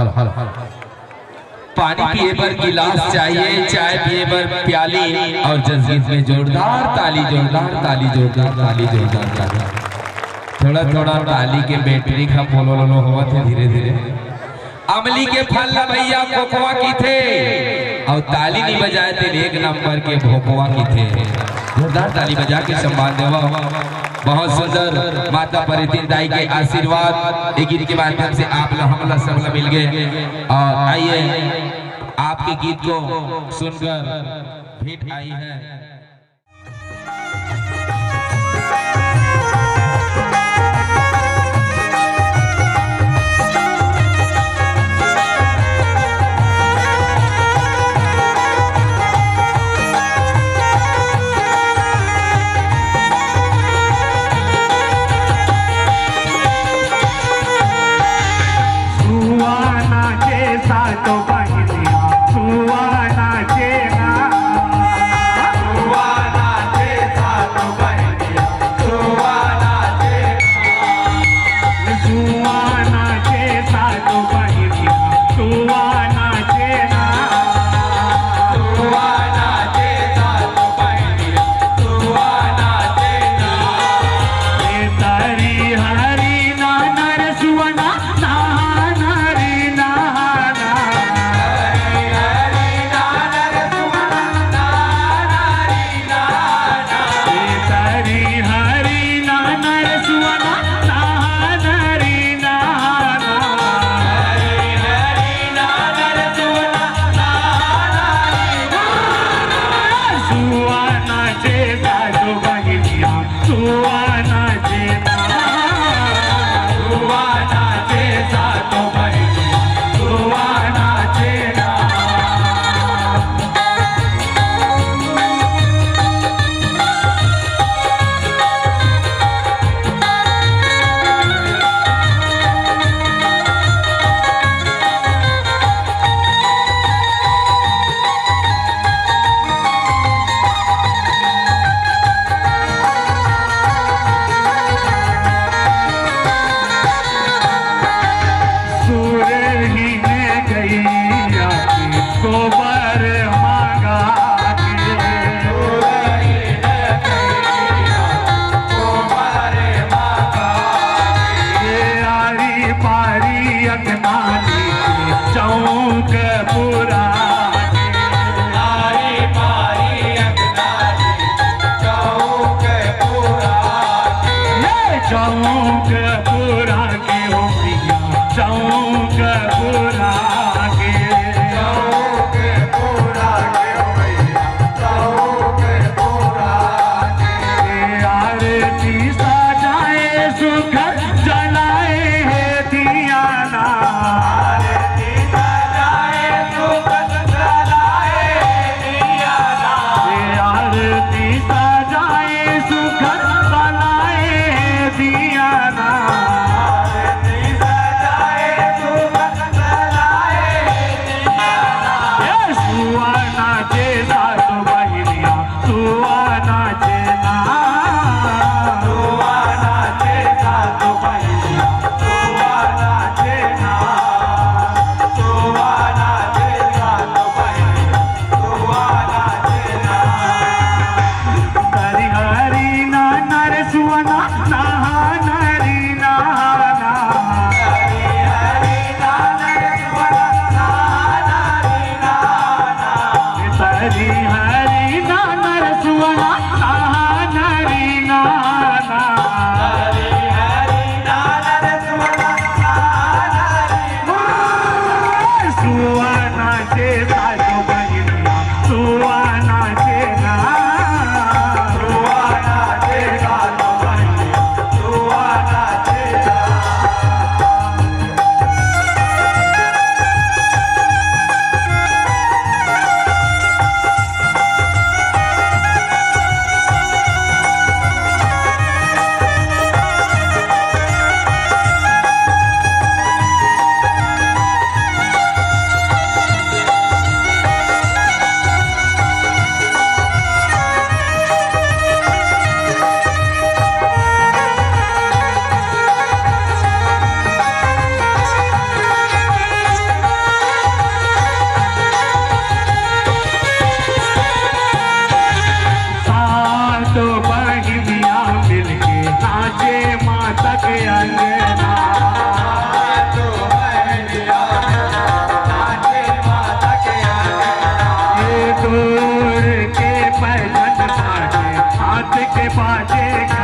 पानी पिए पर गिलास चाहिए, चाय पिए पर प्याली, और जसगीत में जोरदार ताली, जोरदार ताली, जोरदार ताली, जोरदार ताली। थोड़ा थोड़ा ताली के बैटरी का बोलो लो हुआ थे धीरे धीरे। अमली के फल भैया कोकोआ की थे, और ताली नहीं बजाए थे एक नंबर के भोकोआ की थे। जोरदार ताली बजा के सम्मान देवा। बहुत सुंदर माता परितीन दाई के आशीर्वाद एक गीत के माध्यम से आप हम सब मिल गए। और आइए आपके गीत को सुनकर भेंट आई है। के बाजे